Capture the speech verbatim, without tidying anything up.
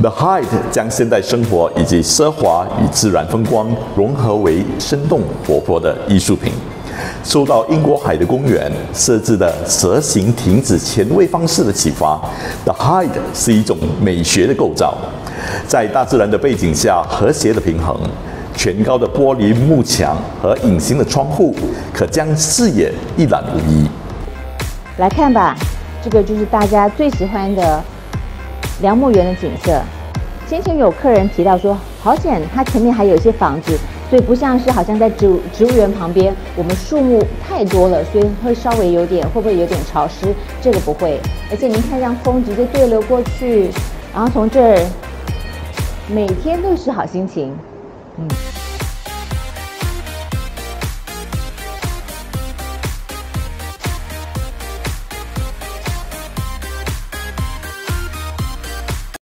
The Hyde 将现代生活以及奢华与自然风光融合为生动活泼的艺术品。受到英国海德公园设置的蛇形亭子前卫方式的启发 ，The Hyde 是一种美学的构造，在大自然的背景下和谐的平衡。全高的玻璃幕墙和隐形的窗户，可将视野一览无遗。 来看吧，这个就是大家最喜欢的梁木园的景色。先前有客人提到说，好险它前面还有一些房子，所以不像是好像在植物植物园旁边，我们树木太多了，所以会稍微有点会不会有点潮湿？这个不会，而且您看，让风直接对流过去，然后从这儿每天都是好心情。嗯。